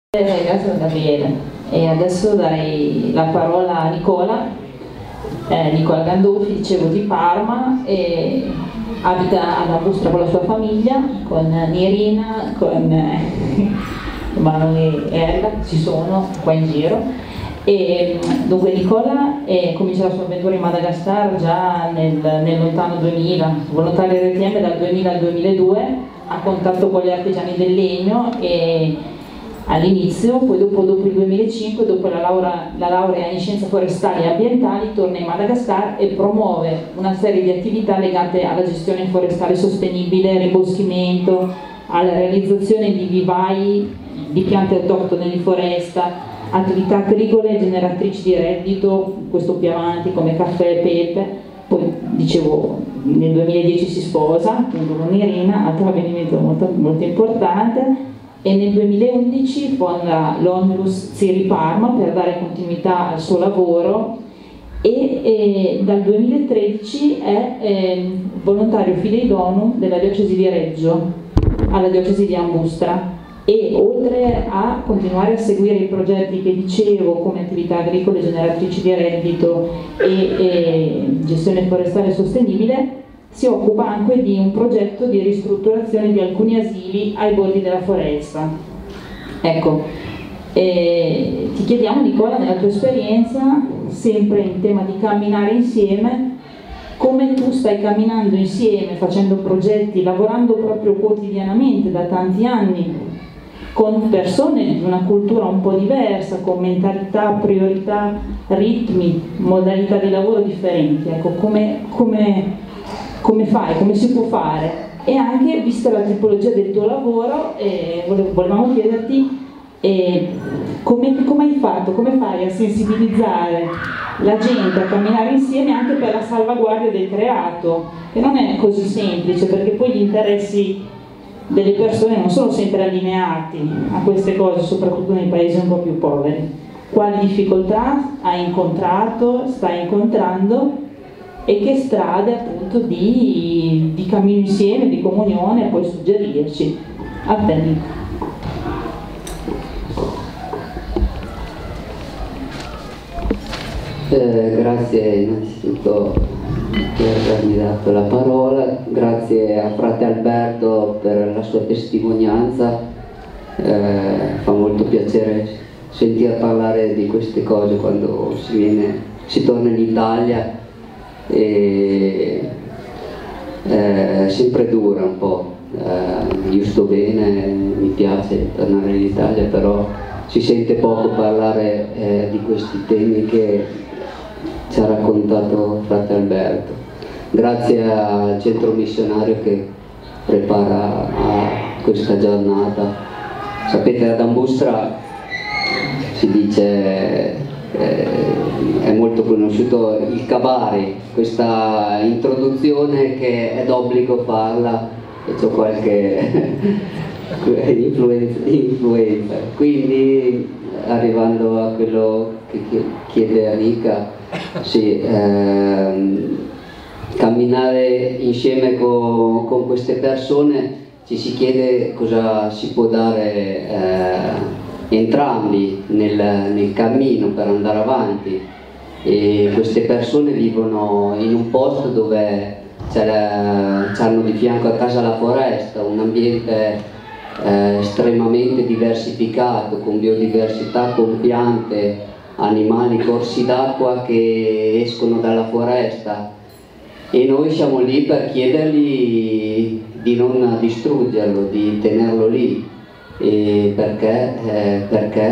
Grazie Gabriele. E adesso darei la parola a Nicola, Nicola Gandolfi, dicevo, di Parma, e abita ad Ambustra con la sua famiglia, con Nierina, con Manuel e Erla, ci sono qua in giro. E dunque Nicola comincia la sua avventura in Madagascar già nel lontano 2000, volontario RTM dal 2000 al 2002, a contatto con gli artigiani del legno, e all'inizio, poi dopo il 2005, dopo la laurea in scienze forestali e ambientali, torna in Madagascar e promuove una serie di attività legate alla gestione forestale sostenibile, riboschimento, alla realizzazione di vivai di piante autoctone di foresta, attività agricole generatrici di reddito, questo più avanti, come caffè e pepe. Poi dicevo, nel 2010 si sposa, appunto, con Irina, altro avvenimento molto, molto importante, e nel 2011 fonda l'Onlus Ziri Parma per dare continuità al suo lavoro, e dal 2013 è volontario fidei donum della diocesi di Reggio alla diocesi di Ambustra. E oltre a continuare a seguire i progetti che dicevo, come attività agricole generatrici di reddito e gestione forestale sostenibile, si occupa anche di un progetto di ristrutturazione di alcuni asili ai bordi della foresta. Ecco, ti chiediamo, Nicola, nella tua esperienza, sempre in tema di camminare insieme, come tu stai camminando insieme, facendo progetti, lavorando proprio quotidianamente da tanti anni con persone di una cultura un po' diversa, con mentalità, priorità, ritmi, modalità di lavoro differenti. Ecco, come fai, come si può fare? E anche, vista la tipologia del tuo lavoro, volevamo chiederti come hai fatto, come fai a sensibilizzare la gente a camminare insieme anche per la salvaguardia del creato, che non è così semplice, perché poi gli interessi delle persone non sono sempre allineati a queste cose, soprattutto nei paesi un po' più poveri. Quali difficoltà hai incontrato, stai incontrando, e che strade appunto di cammino insieme, di comunione puoi suggerirci? A te, Nico. Grazie innanzitutto per avermi dato la parola, grazie a frate Alberto per la sua testimonianza. Fa molto piacere sentire parlare di queste cose quando si torna in Italia, e sempre dura un po'. Io sto bene, mi piace tornare in Italia, però si sente poco parlare di questi temi che ci ha raccontato frate Alberto. Grazie al centro missionario che prepara a questa giornata. Sapete, ad Ambustra si dice, è molto conosciuto il Kabari, questa introduzione che è d'obbligo farla, e c'ho qualche influenza. Quindi, arrivando a quello che chiede Enrica, sì, camminare insieme con queste persone, ci si chiede cosa si può dare entrambi nel cammino per andare avanti. E queste persone vivono in un posto dove c'hanno di fianco a casa la foresta, un ambiente estremamente diversificato, con biodiversità, con piante, animali, corsi d'acqua che escono dalla foresta, e noi siamo lì per chiedergli di non distruggerlo, di tenerlo lì, perché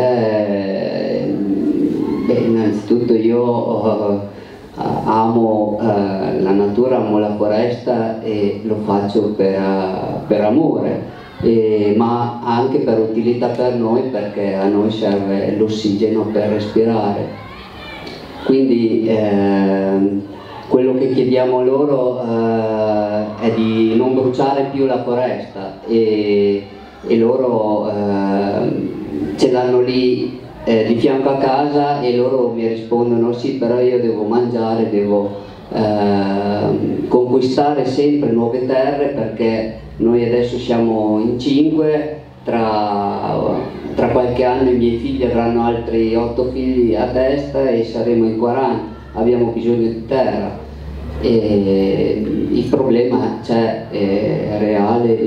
innanzitutto io amo la natura, amo la foresta, e lo faccio per amore, ma anche per utilità per noi, perché a noi serve l'ossigeno per respirare. Quindi quello che chiediamo loro è di non bruciare più la foresta, e loro ce l'hanno lì di fianco a casa, e loro mi rispondono: sì, però io devo mangiare, devo conquistare sempre nuove terre, perché noi adesso siamo in 5, tra tra qualche anno i miei figli avranno altri 8 figli a testa e saremo in 40, abbiamo bisogno di terra. E il problema c'è, è reale,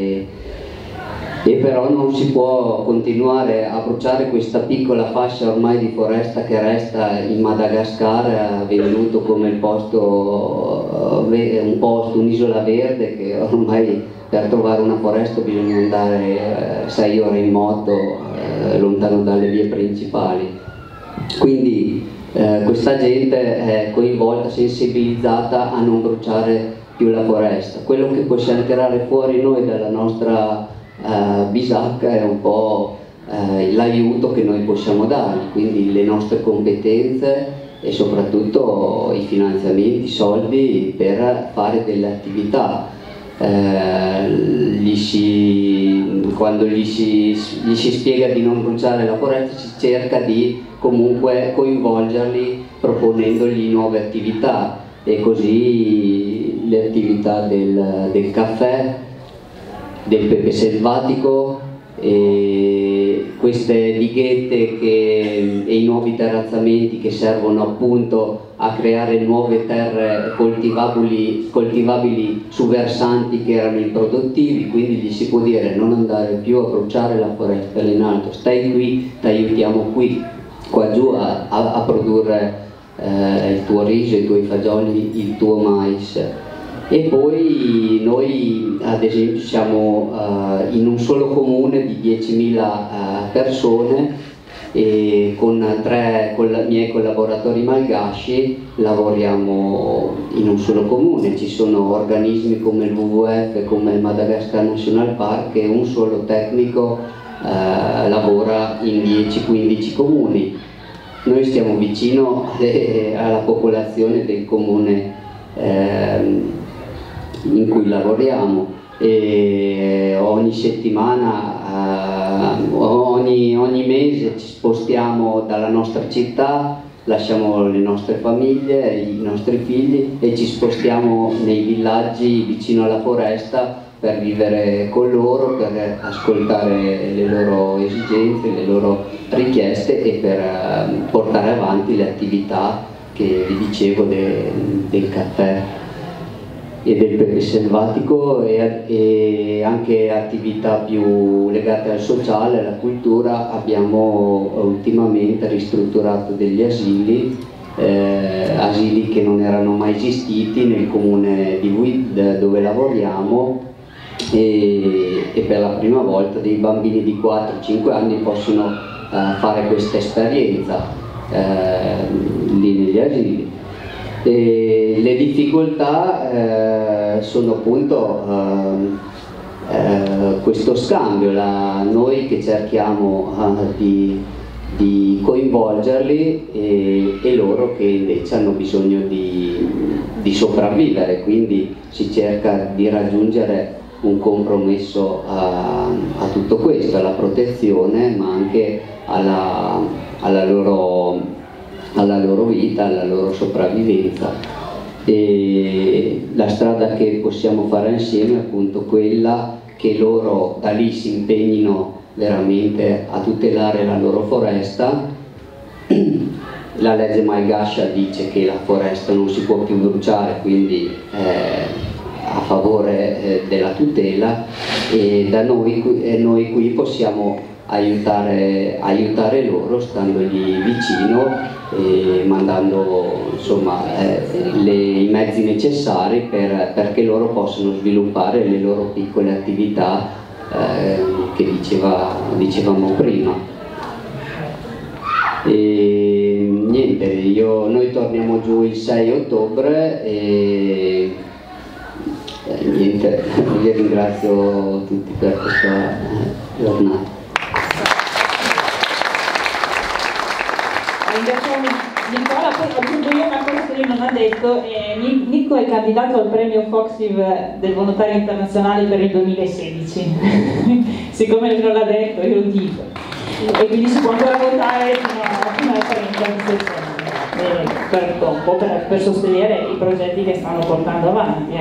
e però non si può continuare a bruciare questa piccola fascia ormai di foresta che resta in Madagascar, venuto come il posto, un'isola verde, che ormai per trovare una foresta bisogna andare 6 ore in moto lontano dalle vie principali. Quindi questa gente è coinvolta, sensibilizzata a non bruciare più la foresta. Quello che possiamo tirare fuori noi dalla nostra bisacca è un po' l'aiuto che noi possiamo dare, quindi le nostre competenze e soprattutto i finanziamenti, i soldi per fare delle attività. Quando gli si spiega di non bruciare la foresta, si cerca di comunque coinvolgerli proponendogli nuove attività, e così le attività del caffè, del pepe selvatico, e queste dighette e i nuovi terrazzamenti che servono appunto a creare nuove terre coltivabili su versanti che erano improduttivi. Quindi gli si può dire: non andare più a bruciare la foresta là in alto, stai qui, ti aiutiamo qui, qua giù a produrre il tuo riso, i tuoi fagioli, il tuo mais. E poi noi ad esempio siamo in un solo comune di 10.000 persone, e con i miei collaboratori malgasci lavoriamo in un solo comune. Ci sono organismi come il WWF, come il Madagascar National Park, e un solo tecnico lavora in 10-15 comuni. Noi stiamo vicino alla popolazione del comune in cui lavoriamo, e ogni settimana, ogni mese ci spostiamo dalla nostra città, lasciamo le nostre famiglie, i nostri figli, e ci spostiamo nei villaggi vicino alla foresta per vivere con loro, per ascoltare le loro esigenze, le loro richieste, e per portare avanti le attività che vi dicevo del caffè e del pepe selvatico, e anche attività più legate al sociale, alla cultura. Abbiamo ultimamente ristrutturato degli asili che non erano mai esistiti nel comune di Wied dove lavoriamo, e per la prima volta dei bambini di 4-5 anni possono fare questa esperienza lì negli asili. E le difficoltà sono appunto questo scambio, noi che cerchiamo di coinvolgerli, e loro che invece hanno bisogno di sopravvivere, quindi si cerca di raggiungere un compromesso a tutto questo, alla protezione, ma anche alla loro vita, alla loro sopravvivenza. E la strada che possiamo fare insieme è appunto quella che loro da lì si impegnino veramente a tutelare la loro foresta. La legge Malgascia dice che la foresta non si può più bruciare, quindi a favore della tutela, e noi qui possiamo aiutare loro, standogli vicino e mandando insomma i mezzi necessari perché loro possano sviluppare le loro piccole attività che dicevamo prima. E niente, noi torniamo giù il 6 ottobre e niente, vi ringrazio tutti per questa giornata. Ringraziamo Nicola. Poi aggiungo io una cosa che lui non ha detto. Nico è candidato al premio Foxiv del Volontario Internazionale per il 2016. Siccome lui non l'ha detto, io lo dico. E quindi si può ancora votare fino al 30 di settembre per sostenere i progetti che stanno portando avanti.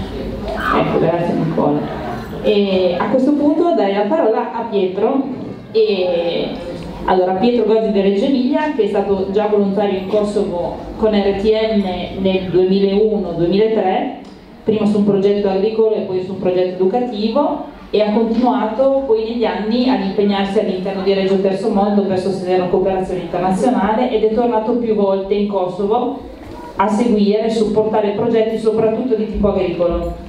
Ecco, grazie Nicola. E a questo punto darei la parola a Pietro E allora Pietro Gozzi di Reggio Emilia, che è stato già volontario in Kosovo con RTM nel 2001-2003, prima su un progetto agricolo e poi su un progetto educativo, e ha continuato poi negli anni ad impegnarsi all'interno di Reggio Terzo Mondo per sostenere la cooperazione internazionale, ed è tornato più volte in Kosovo a seguire e supportare progetti soprattutto di tipo agricolo.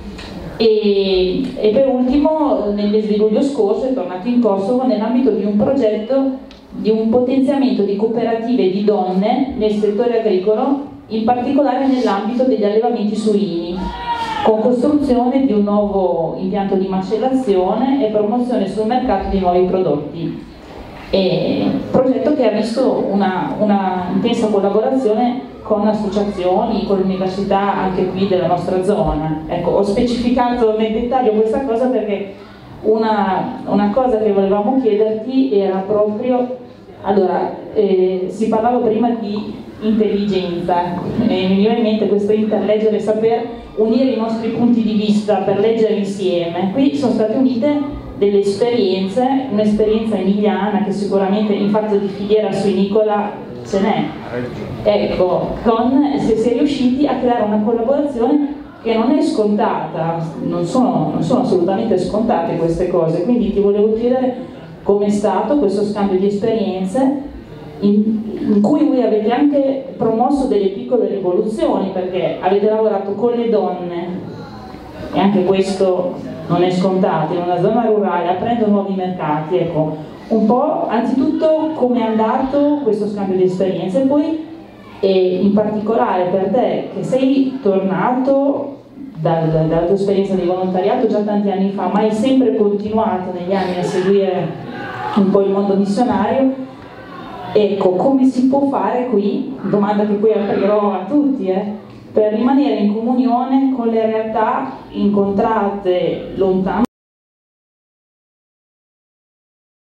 E per ultimo nel mese di luglio scorso è tornato in Kosovo nell'ambito di un progetto di un potenziamento di cooperative di donne nel settore agricolo, in particolare nell'ambito degli allevamenti suini, con costruzione di un nuovo impianto di macellazione e promozione sul mercato di nuovi prodotti. Progetto che ha visto una intensa collaborazione con associazioni, con l'università anche qui della nostra zona. Ecco, ho specificato nel dettaglio questa cosa perché una cosa che volevamo chiederti era proprio, allora, si parlava prima di intelligenza, e mi veniva in mente questo interleggere, saper unire i nostri punti di vista per leggere insieme. Qui sono state unite delle esperienze, un'esperienza emiliana che sicuramente in fatto di filiera suinicola ce n'è. Ecco, si è riusciti a creare una collaborazione che non è scontata, non sono assolutamente scontate queste cose, quindi ti volevo chiedere com'è stato questo scambio di esperienze in cui voi avete anche promosso delle piccole rivoluzioni, perché avete lavorato con le donne, e anche questo non è scontato, in una zona rurale, aprendo nuovi mercati. Ecco, un po' anzitutto come è andato questo scambio di esperienze, e poi in particolare per te che sei tornato dalla tua esperienza di volontariato già tanti anni fa, ma hai sempre continuato negli anni a seguire un po' il mondo missionario. Ecco, come si può fare qui, domanda che poi aprirò a tutti, per rimanere in comunione con le realtà incontrate lontano